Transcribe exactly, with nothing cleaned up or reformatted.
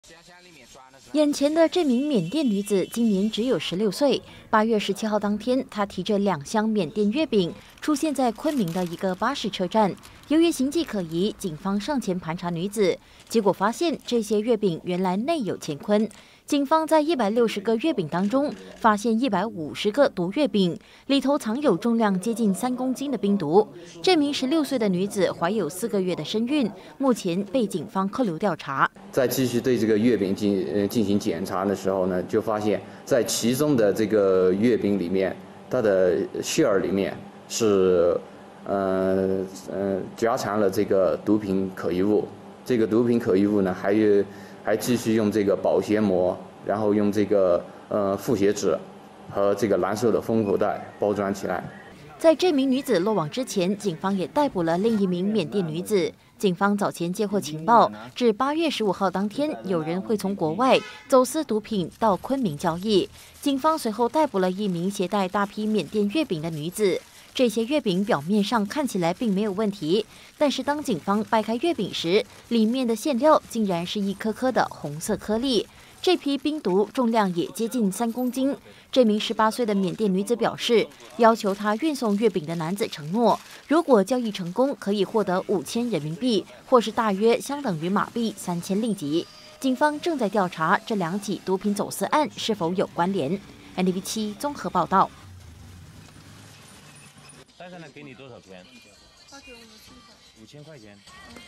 眼前的这名缅甸女子今年只有十六岁。八月十七号当天，她提着两箱缅甸月饼出现在昆明的一个巴士车站。由于形迹可疑，警方上前盘查女子，结果发现这些月饼原来内有乾坤。警方在一百六十个月饼当中发现一百五十个毒月饼，里头藏有重量接近三公斤的冰毒。这名十六岁的女子怀有四个月的身孕，目前被警方扣留调查。 在继续对这个月饼进呃进行检查的时候呢，就发现，在其中的这个月饼里面，它的馅儿里面是呃呃夹藏了这个毒品可疑物。这个毒品可疑物呢，还有还继续用这个保鲜膜，然后用这个呃复写纸和这个蓝色的封口袋包装起来。 在这名女子落网之前，警方也逮捕了另一名缅甸女子。警方早前接获情报，至八月十五号当天，有人会从国外走私毒品到昆明交易。警方随后逮捕了一名携带大批缅甸月饼的女子。这些月饼表面上看起来并没有问题，但是当警方掰开月饼时，里面的馅料竟然是一颗颗的红色颗粒。这批冰毒重量也接近三公斤。这名十八岁的缅甸女子表示，要求她运送月饼的男子承诺，如果交易成功，可以获得五千人民币，或是大约相等于马币三千令吉。警方正在调查这两起毒品走私案是否有关联。N D V 七综合报道。 带上来给你多少钱？他给我五千块。五千块钱。